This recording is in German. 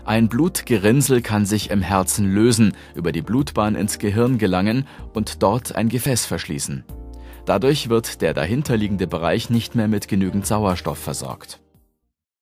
Ein Blutgerinnsel kann sich im Herzen lösen, über die Blutbahn ins Gehirn gelangen und dort ein Gefäß verschließen. Dadurch wird der dahinterliegende Bereich nicht mehr mit genügend Sauerstoff versorgt.